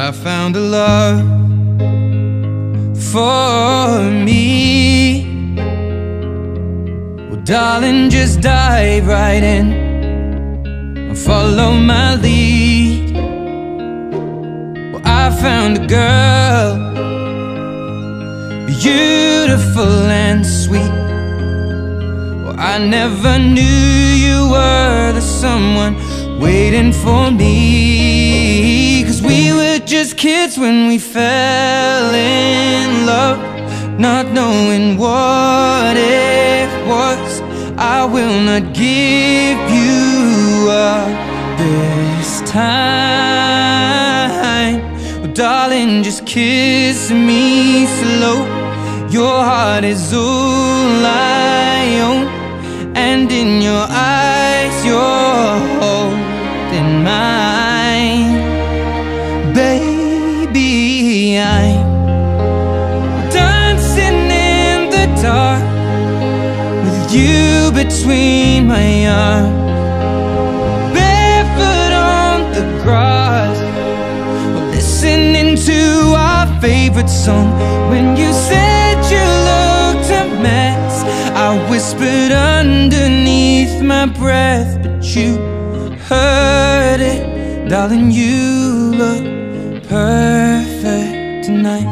I found a love for me. Well, darling, just dive right in and follow my lead. Well, I found a girl, beautiful and sweet. Well, I never knew you were the someone waiting for me. 'Cause we were just kids when we fell in love, not knowing what it was. I will not give you up this time. Oh, darling, just kiss me slow. Your heart is all I own, and in your eyes you're holding mine. Baby, I'm dancing in the dark with you between my arms, barefoot on the grass, listening to our favorite song. When you said you looked a mess, I whispered underneath my breath, but you heard it. Darling, you look perfect tonight.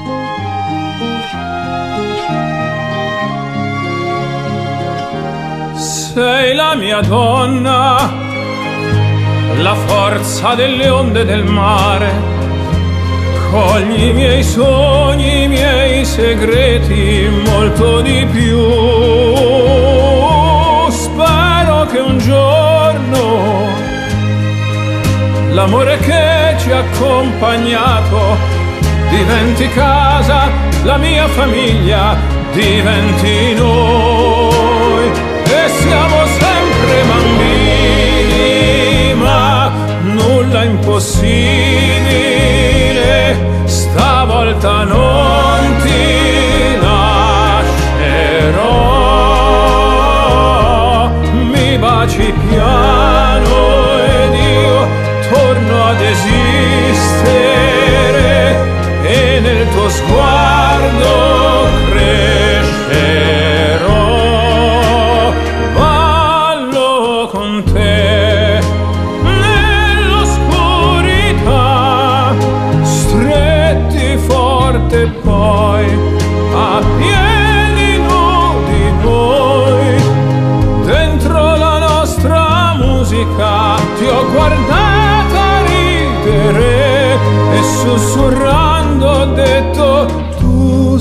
Sei la mia donna, la forza delle onde del mare. Cogli i miei sogni, i miei segreti, molto di più. Spero che un giorno l'amore che ci ha accompagnato diventi casa, la mia famiglia diventi noi. E siamo sempre bambini, ma nulla impossibile. Stavolta non ti lascerò. Mi baci piano ed io torno ad esistere, e nel tuo sguardo crescerò. Ballo con te nell'oscurità, stretti forte poi a piedi nudi noi. Dentro la nostra musica ti ho guardata ridere e sussurrando ho detto: tu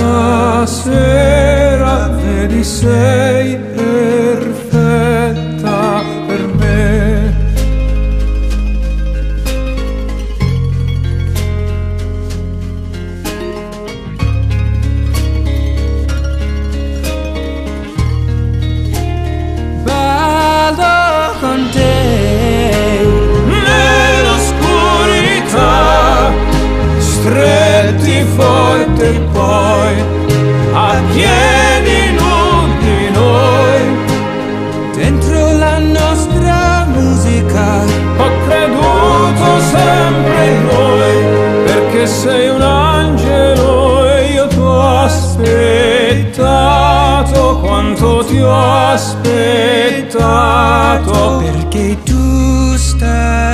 stasera vedi sei perfetta per me. Ballo con te Nell'oscurità, stretti forte poi a piedi nudi noi. dentro la nostra musica. Ho creduto sempre in noi, perché sei un angelo e io ti ho aspettato. Quanto ti ho aspettato, Perché tu stai